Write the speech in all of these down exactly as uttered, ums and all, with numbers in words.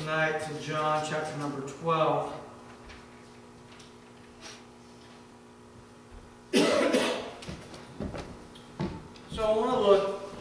tonight to John chapter number twelve. So I want to look,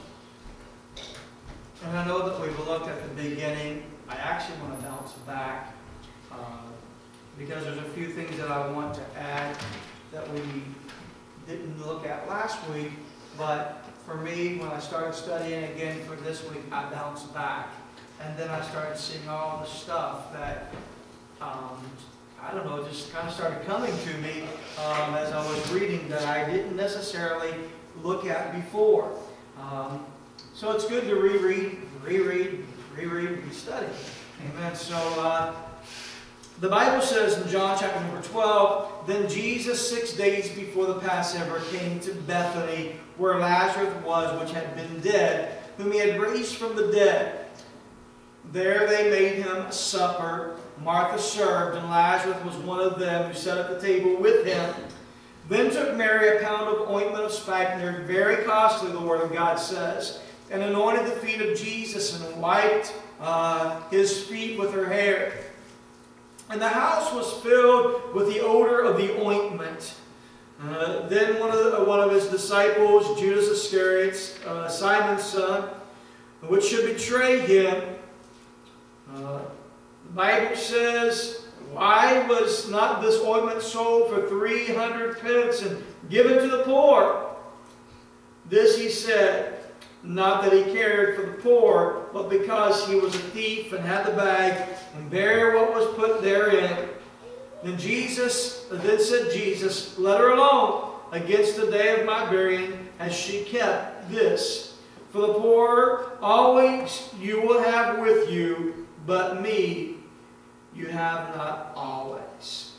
and I know that we've looked at the beginning. I actually want to bounce back uh, because there's a few things that I want to add that we didn't look at last week. But for me, when I started studying again for this week, I bounced back. And then I started seeing all the stuff that, um, I don't know, just kind of started coming to me um, as I was reading that I didn't necessarily look at before. Um, so it's good to reread, reread, reread, restudy. Amen. So uh, the Bible says in John chapter number twelve, then Jesus six days before the Passover came to Bethany, where Lazarus was, which had been dead, whom he had raised from the dead. There they made him a supper. Martha served, and Lazarus was one of them who sat at the table with him. Then took Mary a pound of ointment of spikenard, very costly, the Word of God says, and anointed the feet of Jesus and wiped uh, his feet with her hair. And the house was filled with the odor of the ointment. Uh, then one of, the, one of his disciples, Judas Iscariot, uh, Simon's son, which should betray him, Uh, the Bible says, why was not this ointment sold for three hundred pence and given to the poor? This he said, not that he cared for the poor, but because he was a thief and had the bag and bare what was put therein. Then Jesus, then said Jesus, let her alone. Against the day of my burying has she kept this. For the poor always you will have with you, but me you have not always.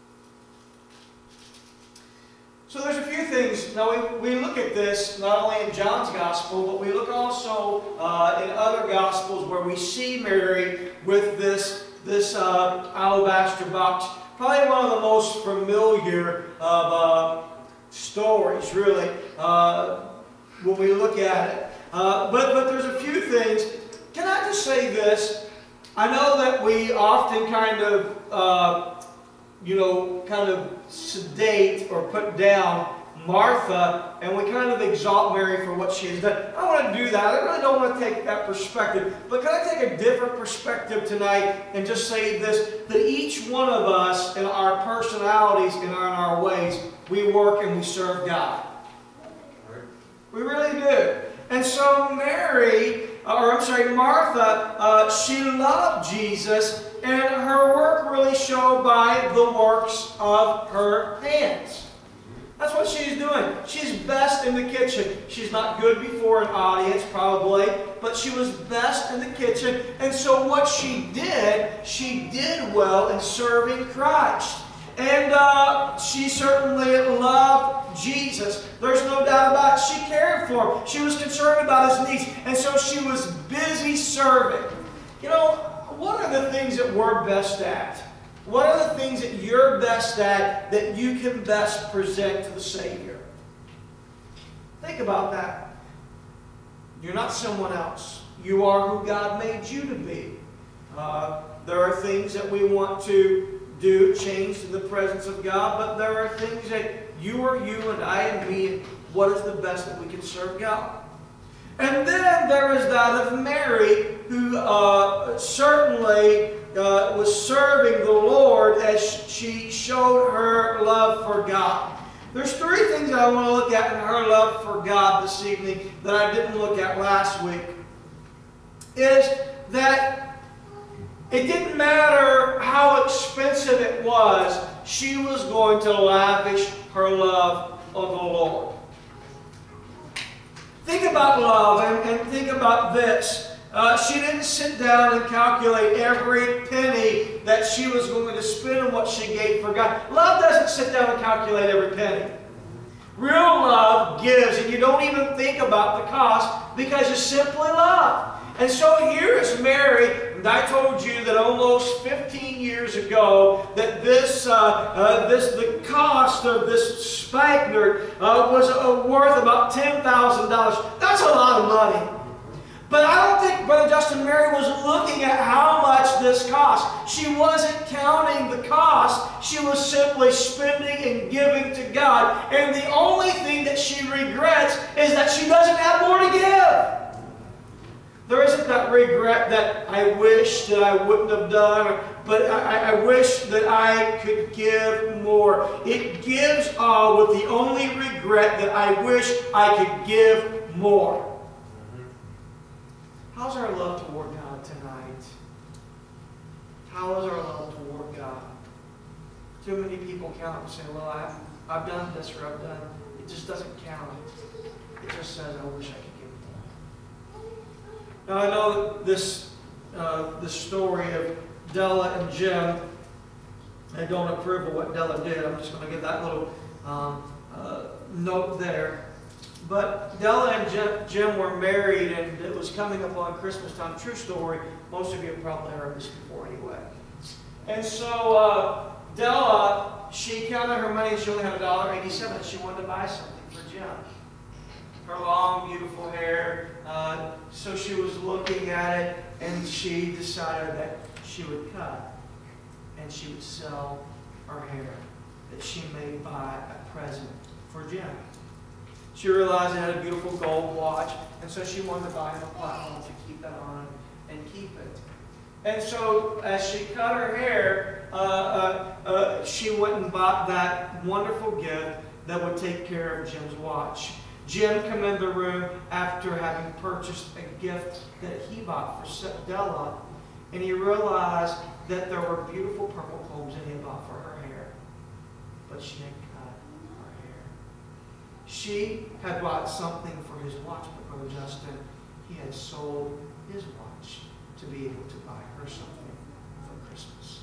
So there's a few things. Now we, we look at this not only in John's Gospel, but we look also uh, in other Gospels where we see Mary with this, this uh, alabaster box. Probably one of the most familiar of uh, stories, really, uh, when we look at it. Uh, but, but there's a few things. Can I just say this? I know that we often kind of, uh, you know, kind of sedate or put down Martha, and we kind of exalt Mary for what she has done. I don't want to do that. I really don't want to take that perspective. But can I take a different perspective tonight and just say this, that each one of us in our personalities and in our ways, we work and we serve God. We really do. And so Mary, or I'm sorry, Martha, uh, she loved Jesus, and her work really showed by the works of her hands. That's what she's doing. She's best in the kitchen. She's not good before an audience, probably, but she was best in the kitchen. And so what she did, she did well in serving Christ. And uh, she certainly loved Jesus. There's no doubt about it. She cared for him. She was concerned about his needs. And so she was busy serving. You know, what are the things that we're best at? What are the things that you're best at that you can best present to the Savior? Think about that. You're not someone else. You are who God made you to be. Uh, there are things that we want to do, change in the presence of God, but there are things that you are you and I am me, and what is the best that we can serve God? And then there is that of Mary, who uh, certainly uh, was serving the Lord as she showed her love for God. There's three things that I want to look at in her love for God this evening that I didn't look at last week. Is that it didn't matter how expensive it was, she was going to lavish her love on the Lord. Think about love and, and think about this. Uh, she didn't sit down and calculate every penny that she was going to spend on what she gave for God. Love doesn't sit down and calculate every penny. Real love gives, and you don't even think about the cost because you simply love. And so here is Mary, and I told you that almost fifteen years ago that this, uh, uh, this the cost of this spikenard uh, was uh, worth about ten thousand dollars. That's a lot of money. But I don't think Brother Justin Mary was looking at how much this cost. She wasn't counting the cost. She was simply spending and giving to God. And the only thing that she regrets is that she doesn't have more to give. There isn't that regret that I wish that I wouldn't have done, but I, I wish that I could give more. It gives all with the only regret that I wish I could give more. How's our love toward God tonight? How is our love toward God? Too many people count and say, well, I've, I've done this or I've done. It just doesn't count. It just says, I wish I could give more. Now, I know this, uh, this story of Della and Jim. I don't approve of what Della did. I'm just going to give that little um, uh, note there. But Della and Jim, Jim were married, and it was coming up on Christmas time. True story. Most of you have probably heard this before anyway. And so uh, Della, she counted her money, and she only had a dollar eighty-seven, and she wanted to buy something for Jim. Her long, beautiful hair. Uh, so she was looking at it, and she decided that she would cut, and she would sell her hair, that she may buy a present for Jim. She realized it had a beautiful gold watch, and so she wanted to buy him a platinum to keep that on and keep it. And so as she cut her hair, uh, uh, uh, she went and bought that wonderful gift that would take care of Jim's watch. Jim came in the room after having purchased a gift that he bought for Della, and he realized that there were beautiful purple combs that he had bought for her hair, but she didn't cut her hair. She had bought something for his watch, but Brother Justin, he had sold his watch to be able to buy her something for Christmas.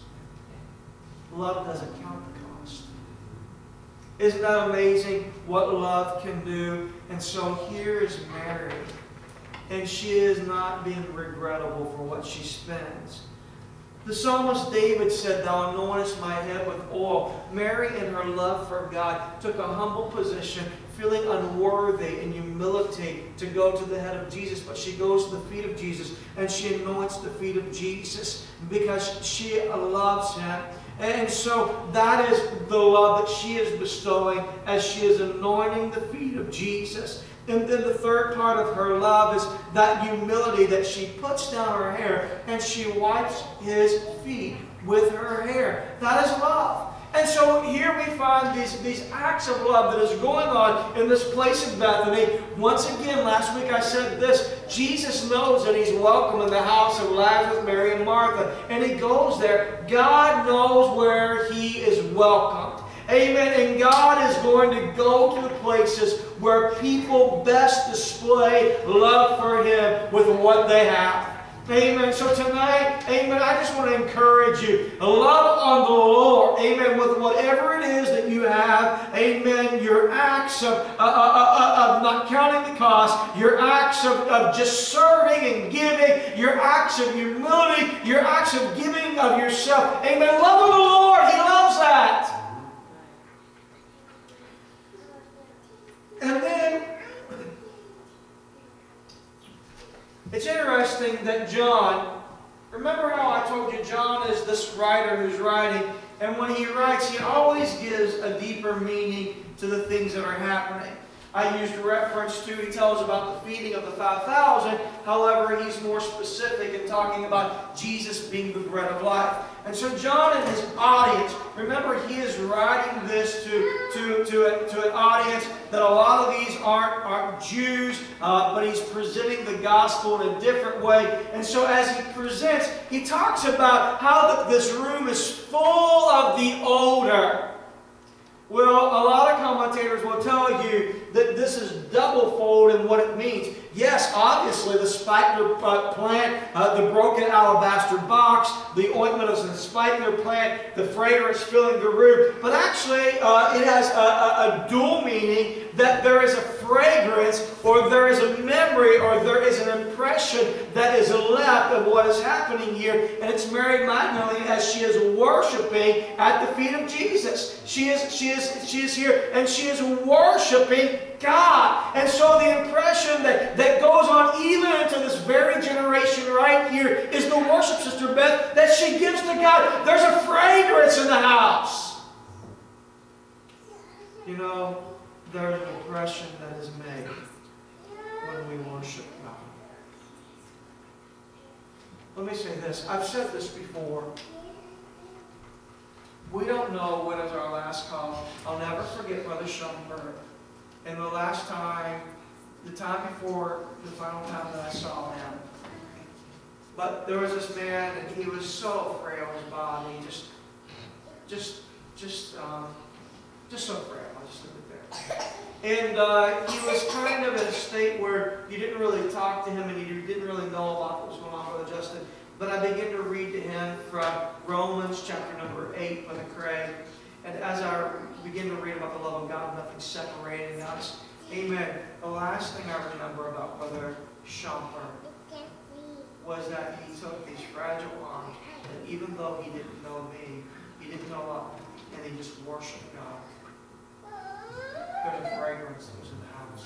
Love doesn't count the cost. Isn't that amazing what love can do? And so here is Mary, and she is not being regrettable for what she spends. The psalmist David said, Thou anointest my head with oil. Mary, in her love for God, took a humble position, feeling unworthy in humility to go to the head of Jesus. But she goes to the feet of Jesus, and she anoints the feet of Jesus because she loves Him. And so that is the love that she is bestowing as she is anointing the feet of Jesus. And then the third part of her love is that humility that she puts down her hair and she wipes His feet with her hair. That is love. And so here we find these, these acts of love that is going on in this place of Bethany. Once again, last week I said this, Jesus knows that He's welcome in the house of Lazarus, Mary, and Martha. And He goes there. God knows where He is welcomed. Amen. And God is going to go to the places where people best display love for Him with what they have. Amen. So tonight, amen, I just want to encourage you. Love on the Lord. Amen. With whatever it is that you have. Amen. Your acts of, uh, uh, uh, of not counting the cost. Your acts of, of just serving and giving. Your acts of humility. Your acts of giving of yourself. Amen. Love of the Lord. He loves that. And then, it's interesting that John, remember how I told you John is this writer who's writing, and when he writes, he always gives a deeper meaning to the things that are happening. I used reference to, he tells about the feeding of the five thousand. However, he's more specific in talking about Jesus being the bread of life. And so John and his audience, remember he is writing this to, to, to, a, to an audience that a lot of these aren't, aren't Jews, uh, but he's presenting the gospel in a different way. And so as he presents, he talks about how the, this room is full of the odor. Well, a lot of commentators will tell you that this is double-fold in what it means. Yes, obviously, the spikenard plant, uh, the broken alabaster box, the ointment is the spikenard plant, the fragrance filling the room. But actually, uh, it has a, a, a dual meaning that there is a fragrance, or there is a memory, or there is an impression that is left of what is happening here. And it's Mary Magdalene as she is worshiping at the feet of Jesus. She is, she is, she is here, and she is worshiping God. And so the impression that, that goes on even into this very generation right here is the worship, Sister Beth, that she gives to God. There's a fragrance in the house. You know, there's an impression that is made when we worship God. Let me say this. I've said this before. We don't know when is our last call. I'll never forget Brother Schoenberg. And the last time, the time before the final time that I saw him. But there was this man, and he was so frail in his body. Just, just, just, um, just so frail. I'll just leave it there. And uh, he was kind of in a state where you didn't really talk to him, and you didn't really know about what was going on with Justin. But I began to read to him from Romans chapter number eight, Brother Craig. And as I begin to read about the love of God, nothing separating us. Amen. The last thing I remember about Brother Schoenberg was that he took these fragile arms, and even though he didn't know me, he didn't know us, and he just worshiped God. There's a fragrance that was in the house.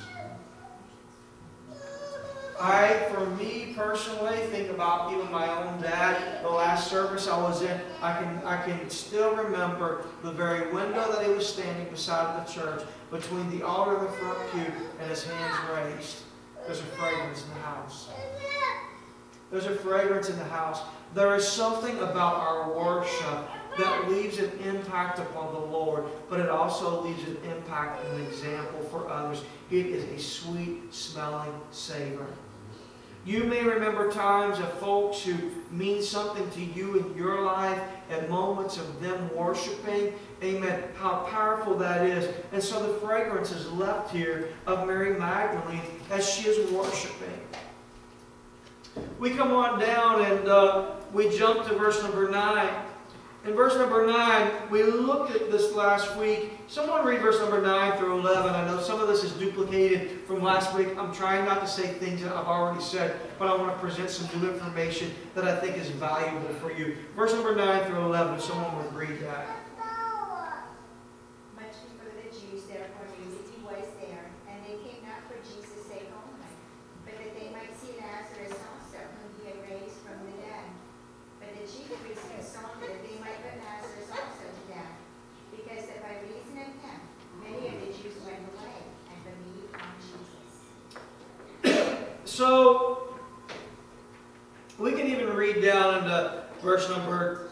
I, for me personally, think about even my own dad. The last service I was in, I can I can still remember the very window that he was standing beside the church, between the altar and the front pew, and his hands raised. There's a fragrance in the house. There's a fragrance in the house. There is something about our worship that leaves an impact upon the Lord, but it also leaves an impact and an example for others. It is a sweet-smelling savor. You may remember times of folks who mean something to you in your life, and moments of them worshiping. Amen. How powerful that is. And so the fragrance is left here of Mary Magdalene as she is worshiping. We come on down and uh, we jump to verse number nine. In verse number nine, we looked at this last week. Someone read verse number nine through eleven. I know some of this is duplicated from last week. I'm trying not to say things that I've already said, but I want to present some new information that I think is valuable for you. Verse number nine through eleven, if someone would read that. Much before the Jews therefore knew that he was there, and they came not for Jesus' sake only, but that they might see Lazarus also, whom he had raised from the dead. But the chief priests consulted that they might put Lazarus also to death, because that by reason of him many of the Jews went away and believed on Jesus. So, we can even read down into verse number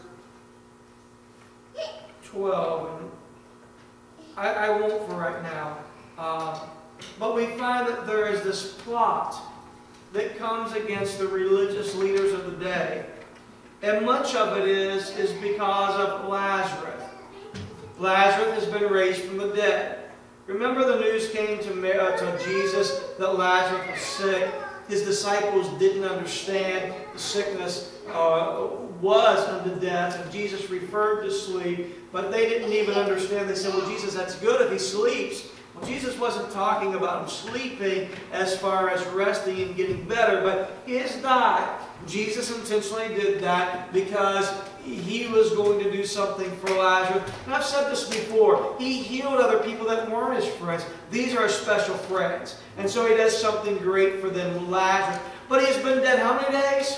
twelve. And I, I won't for right now. Uh, but we find that there is this plot that comes against the religious leaders of the day. And much of it is, is because of Lazarus. Lazarus has been raised from the dead. Remember, the news came to, uh, to Jesus that Lazarus was sick. His disciples didn't understand the sickness uh, was unto death, and Jesus referred to sleep, but they didn't even understand. They said, well, Jesus, that's good if he sleeps. Well, Jesus wasn't talking about him sleeping as far as resting and getting better, but his diet. Jesus intentionally did that because he was going to do something for Lazarus. And I've said this before. He healed other people that weren't his friends. These are his special friends. And so he does something great for them, Lazarus. But he has been dead how many days?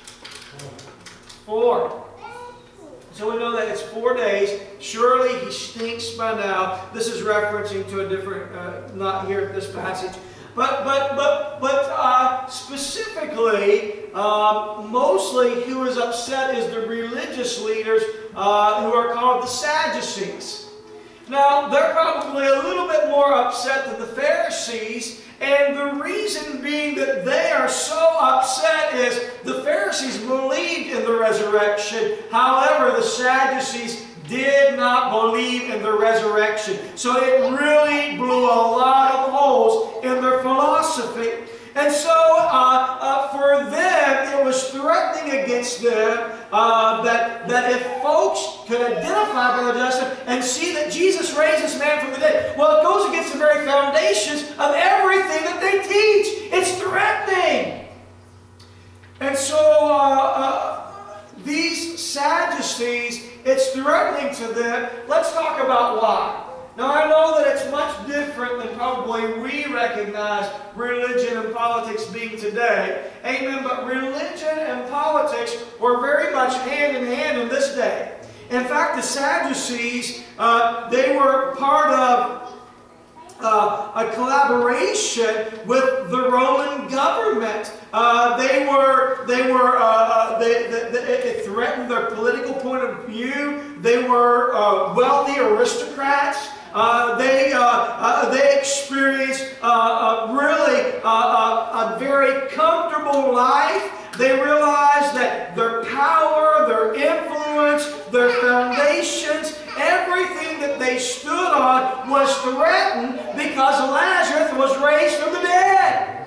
Four. So we know that it's four days. Surely he stinks by now. This is referencing to a different, uh, not here in this passage. But, but, but, but uh, specifically, uh, mostly who is upset is the religious leaders uh, who are called the Sadducees. Now, they're probably a little bit more upset than the Pharisees, and the reason being that they are so upset is the Pharisees believed in the resurrection. However, the Sadducees did not believe in the resurrection. So it really blew a lot of holes in their philosophy. And so uh, uh, for them, it was threatening against them uh, that, that if folks could identify Brother Justin and see that Jesus raised this man from the dead, well, it goes against the very foundations of everything that they teach. It's threatening. And so uh, uh, these Sadducees, it's threatening to them. Let's talk about why. Now I know that it's much different than probably we recognize religion and politics being today. Amen. But religion and politics were very much hand in hand in this day. In fact, the Sadducees, uh, they were part of Uh, a collaboration with the Roman government. Uh, they were, they were, uh, uh, they, they, they, it threatened their political point of view. They were uh, wealthy aristocrats. Uh, they, uh, uh, they experienced uh, uh, really uh, uh, a very comfortable life. They realized that their power, their influence, their foundations, everything that they stood on was threatened because Lazarus was raised from the dead.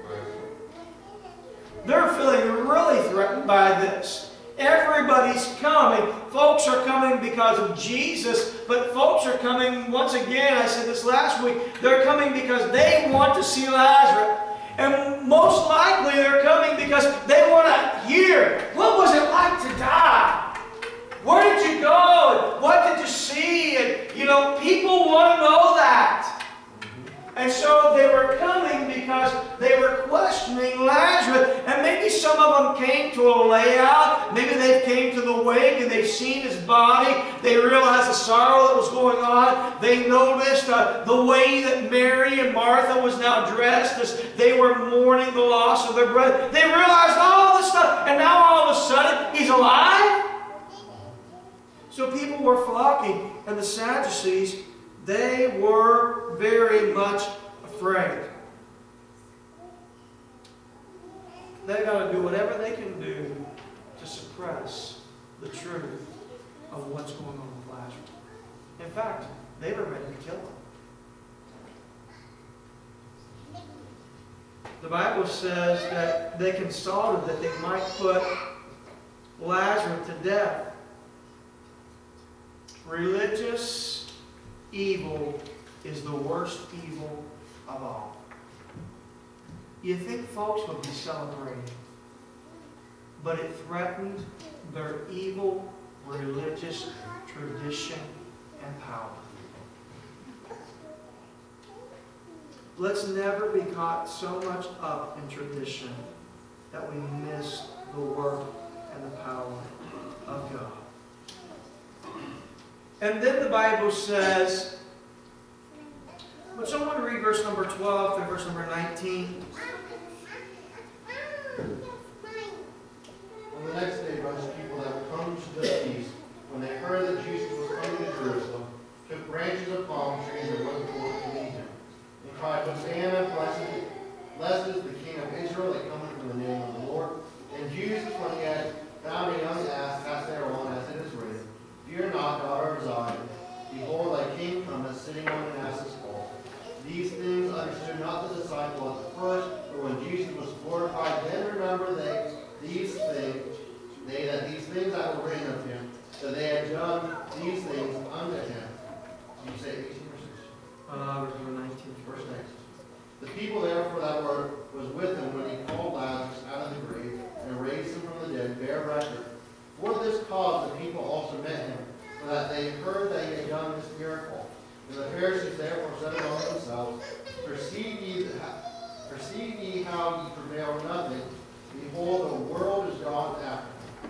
They're feeling really threatened by this. Everybody's coming. Folks are coming because of Jesus, but folks are coming, once again, I said this last week, they're coming because they want to see Lazarus. And most likely they're coming because they want to hear, what was it like to die? Where did you go? And what did you see? And, you know, people want to know that. And so they were coming because they were questioning Lazarus. And maybe some of them came to a layout. Maybe they came to the wake and they've seen his body. They realized the sorrow that was going on. They noticed uh, the way that Mary and Martha was now dressed as they were mourning the loss of their brother. They realized all this stuff. And now all of a sudden, he's alive? So people were flocking. And the Sadducees, they were very much afraid. They've got to do whatever they can do to suppress the truth of what's going on with Lazarus. In fact, they were ready to kill him. The Bible says that they consulted that they might put Lazarus to death. Religious evil is the worst evil of all. You think folks would be celebrating, but it threatened their evil religious tradition and power. Let's never be caught so much up in tradition that we miss the work and the power of God. And then the Bible says, would someone read verse number twelve through verse number nineteen? On the next day, a bunch of people that were coming to the feast, when they heard that Jesus was coming to Jerusalem, took branches of palm trees and went forth to meet him, and cried, Hosanna, blessed, blessed is the King of Israel that cometh in the name of the Lord. And Jesus, when he had found a young ass, cast thereon, as it is written, Fear not, daughter of Zion. Behold, thy king cometh, sitting on an ass's foal. These things understood not the disciple at the first, but when Jesus was glorified, then remember they these things, they that these things that were written of him, that they had done these things unto him. Did you say eighteen or sixteen? Uh, verse number nineteen. Verse nineteen. The people therefore that were was with him when he called Lazarus out of the grave and raised him from the dead bear record. For this cause the people also met him, for that they heard that he had done this miracle. And the Pharisees therefore said among themselves, Perceive ye, perceive ye how ye prevail nothing? Behold, the world is gone after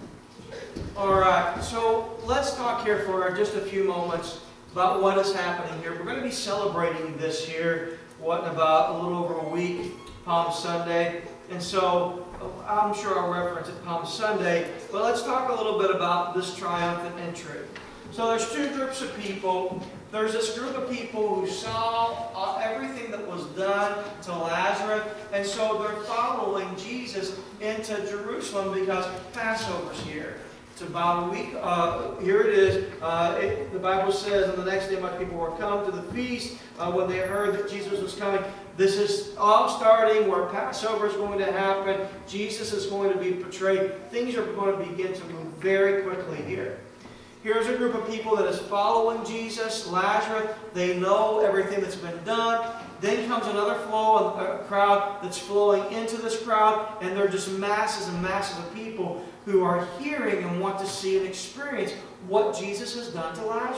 him. All right, so let's talk here for just a few moments about what is happening here. We're going to be celebrating this here, what, in about a little over a week, Palm Sunday. And so I'm sure I'll reference it Palm Sunday, but let's talk a little bit about this triumphant entry. So there's two groups of people. There's this group of people who saw uh, everything that was done to Lazarus, and so they're following Jesus into Jerusalem because Passover's here. It's about a week. Uh, here it is. Uh, it, the Bible says, on the next day much people were come to the feast uh, when they heard that Jesus was coming. This is all starting where Passover is going to happen. Jesus is going to be portrayed. Things are going to begin to move very quickly here. Here's a group of people that is following Jesus, Lazarus. They know everything that's been done. Then comes another flow, a crowd that's flowing into this crowd, and they're just masses and masses of people who are hearing and want to see and experience what Jesus has done to Lazarus.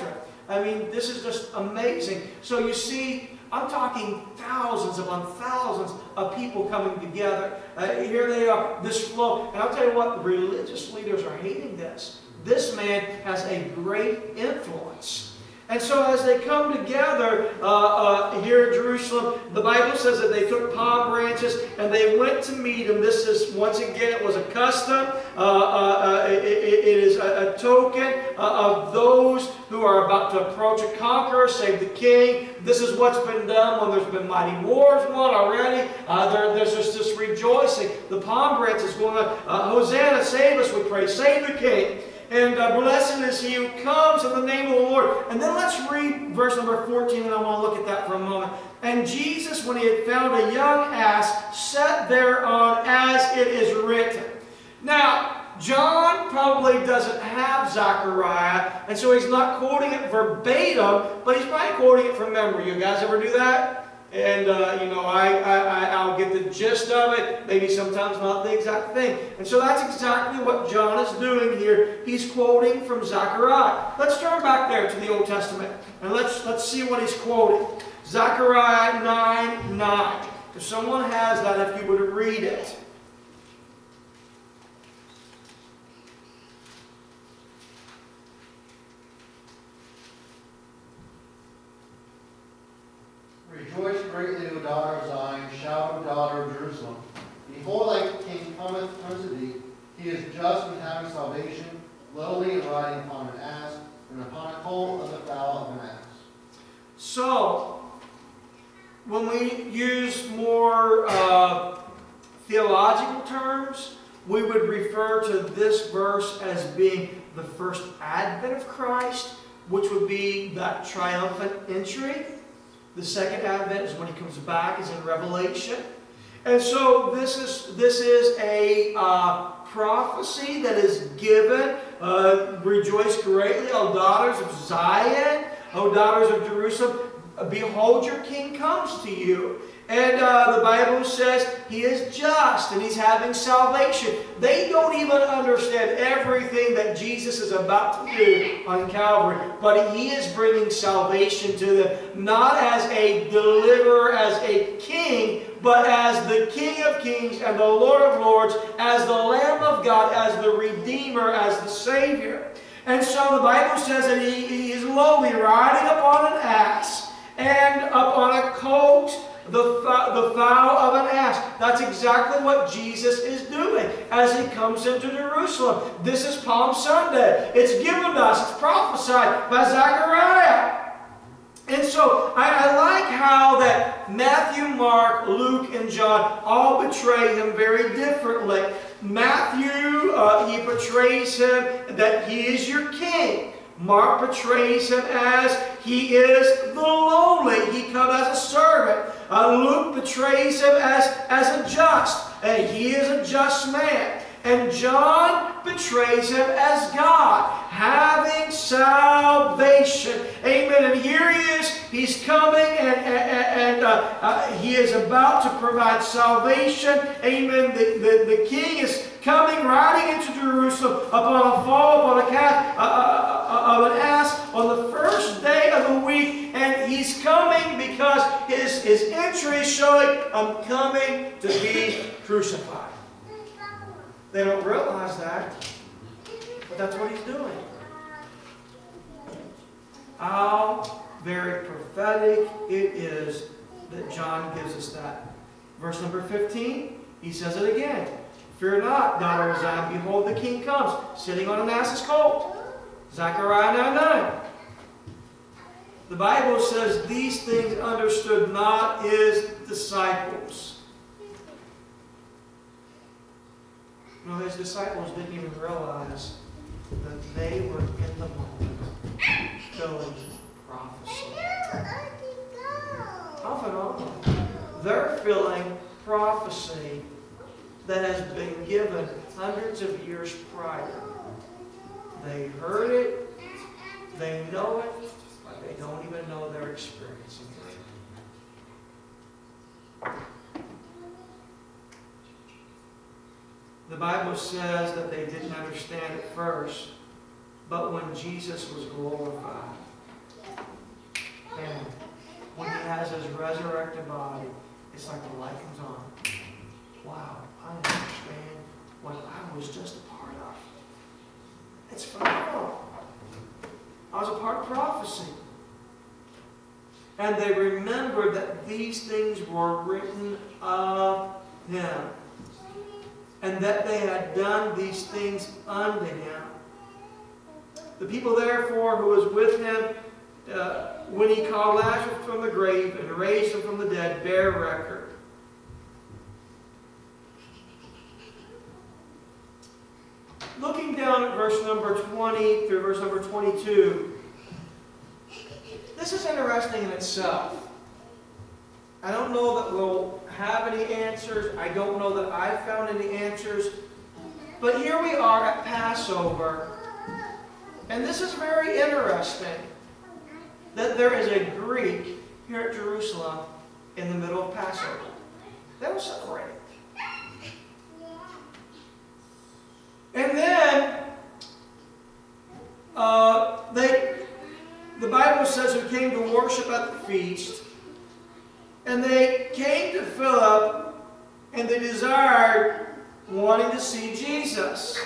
I mean, this is just amazing. So you see, I'm talking thousands upon thousands of people coming together. Uh, here they are, this flow. And I'll tell you what, the religious leaders are hating this. This man has a great influence. And so as they come together uh, uh, here at Jerusalem, the Bible says that they took palm branches and they went to meet him. This is, once again, it was a custom. Uh, uh, uh, it, it is a, a token uh, of those who are about to approach a conqueror, save the king. This is what's been done when there's been mighty wars won already. Uh, there, there's just this rejoicing. The palm branches going on. Uh, Hosanna, save us, we pray. Save the king. And uh, blessed is he who comes in the name of the Lord. And then let's read verse number fourteen, and I want to look at that for a moment. And Jesus, when he had found a young ass, sat thereon as it is written. Now, John probably doesn't have Zechariah, and so he's not quoting it verbatim, but he's probably quoting it from memory. You guys ever do that? And, uh, you know, I, I, I'll get the gist of it, maybe sometimes not the exact thing. And so that's exactly what John is doing here. He's quoting from Zechariah. Let's turn back there to the Old Testament, and let's, let's see what he's quoting. Zechariah nine nine. If someone has that, if you would read it. Rejoice greatly, O daughter of Zion, shout, O daughter of Jerusalem. Behold, thy king cometh unto thee. He is just and having salvation, lowly and riding upon an ass, and upon a colt of the fowl of an ass. So, when we use more uh, theological terms, we would refer to this verse as being the first advent of Christ, which would be that triumphant entry. The second advent is when he comes back, is in Revelation. And so this is, this is a uh, prophecy that is given. Uh, Rejoice greatly, O daughters of Zion, O daughters of Jerusalem. Behold, your king comes to you. And uh, the Bible says he is just and he's having salvation. They don't even understand everything that Jesus is about to do on Calvary. But he is bringing salvation to them. Not as a deliverer, as a king, but as the King of Kings and the Lord of Lords, as the Lamb of God, as the Redeemer, as the Savior. And so the Bible says that he, he is lowly, riding upon an ass and upon a colt, The, the fowl of an ass. That's exactly what Jesus is doing as he comes into Jerusalem. This is Palm Sunday. It's given us, it's prophesied by Zechariah. And so I, I like how that Matthew, Mark, Luke, and John all portray him very differently. Matthew, uh, he portrays him that he is your king. Mark portrays him as he is the lowly. He comes as a servant. Uh, Luke portrays him as, as a just. And he is a just man. And John portrays him as God, having salvation. Amen. And here he is. He's coming and, and, and uh, uh, he is about to provide salvation. Amen. The, the, the king is coming, riding into Jerusalem upon a foal, upon a calf, uh, uh, of an ass, on the first day of the week. And he's coming because his, his entry is showing, I'm coming to be crucified. They don't realize that, but that's what he's doing. How very prophetic it is that John gives us that. Verse number fifteen, he says it again. Fear not, daughter of Zion, behold the king comes, sitting on an ass's colt. Zechariah nine nine. The Bible says these things understood not his disciples. You know, his disciples didn't even realize that they were in the moment filling prophecy. How phenomenal. They're filling prophecy that has been given hundreds of years prior. They heard it, they know it, but they don't even know they're experiencing it. The Bible says that they didn't understand at first, but when Jesus was glorified, man, when he has his resurrected body, it's like the light comes on. Wow, I understand what I was just a part of. It's phenomenal. I was a part of prophecy. And they remembered that these things were written of him, and that they had done these things unto him. The people, therefore, who was with him uh, when he called Lazarus from the grave and raised him from the dead, bear record. Looking down at verse number twenty through verse number twenty-two, this is interesting in itself. I don't know that we'll have any answers. I don't know that I've found any answers. But here we are at Passover. And this is very interesting that there is a Greek here at Jerusalem in the middle of Passover. They were celebrating. And then uh, they, the Bible says who came to worship at the feast, and they came to Philip, and they desired wanting to see Jesus.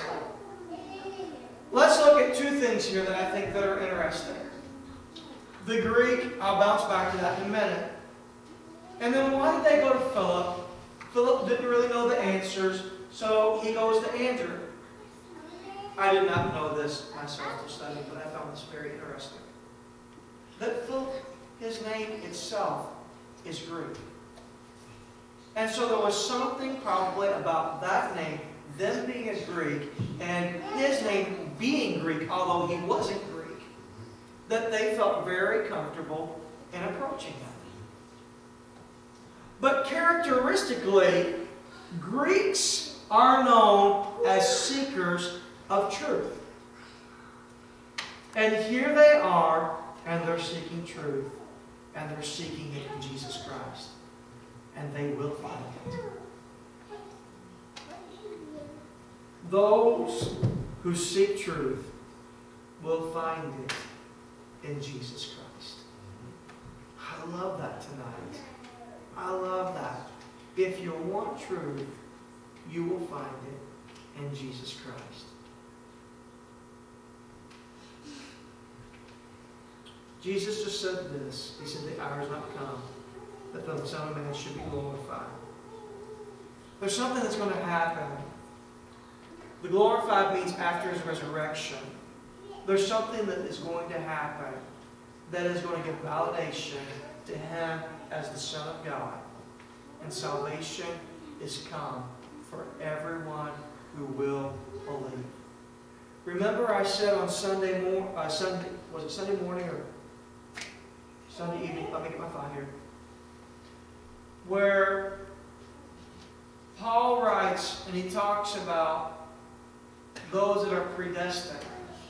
Let's look at two things here that I think that are interesting. The Greek, I'll bounce back to that in a minute. And then why did they go to Philip? Philip didn't really know the answers, so he goes to Andrew. I did not know this myself to study, but I found this very interesting. That Philip, his name itself, is Greek. And so there was something probably about that name, them being a Greek, and his name being Greek, although he wasn't Greek, that they felt very comfortable in approaching him. But characteristically, Greeks are known as seekers of truth. And here they are, and they're seeking truth. And they're seeking it in Jesus Christ. And they will find it. Those who seek truth will find it in Jesus Christ. I love that tonight. I love that. If you want truth, you will find it in Jesus Christ. Jesus just said this. He said, the hour has not come that the Son of Man should be glorified. There's something that's going to happen. The glorified means after his resurrection. There's something that is going to happen that is going to give validation to him as the Son of God. And salvation is come for everyone who will believe. Remember I said on Sunday morning, uh, Sunday, was it Sunday morning or Sunday evening? Let me get my thought here. Where Paul writes and he talks about those that are predestined.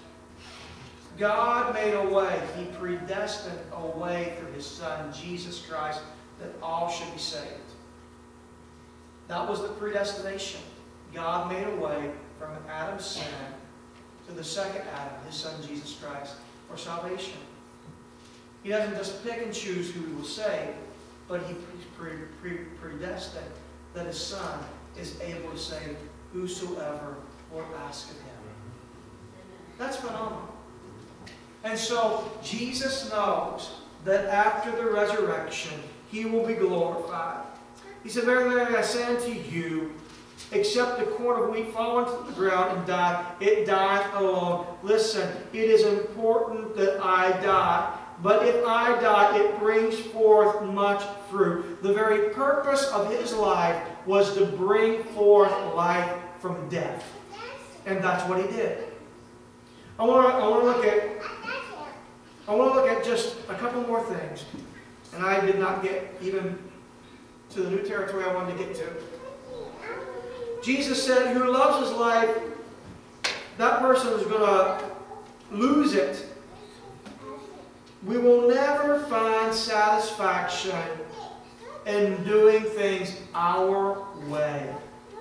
God made a way. He predestined a way through his Son, Jesus Christ, that all should be saved. That was the predestination. God made a way from Adam's sin to the second Adam, his Son, Jesus Christ, for salvation. He doesn't just pick and choose who he will save, but he pre pre predestined that his Son is able to save whosoever will ask of him. That's phenomenal. And so Jesus knows that after the resurrection, he will be glorified. He said, verily, verily, I say unto you, except the corn of wheat fall into the ground and die, it dieth alone. Listen, it is important that I die. But if I die, it brings forth much fruit. The very purpose of his life was to bring forth life from death. And that's what he did. I want to, I want to look at I want to look at just a couple more things. And I did not get even to the new territory I wanted to get to. Jesus said, who loves his life, that person is going to lose it. We will never find satisfaction in doing things our way.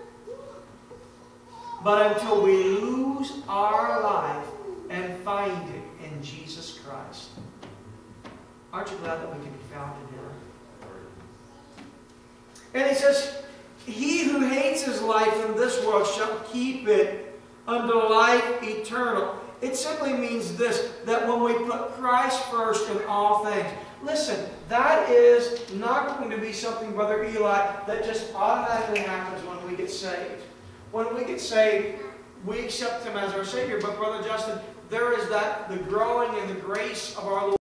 But until we lose our life and find it in Jesus Christ. Aren't you glad that we can be found in Him? And he says, he who hates his life in this world shall keep it unto life eternal. It simply means this, that when we put Christ first in all things, listen, that is not going to be something, Brother Eli, that just automatically happens when we get saved. When we get saved, we accept Him as our Savior. But Brother Justin, there is that, the growing in the grace of our Lord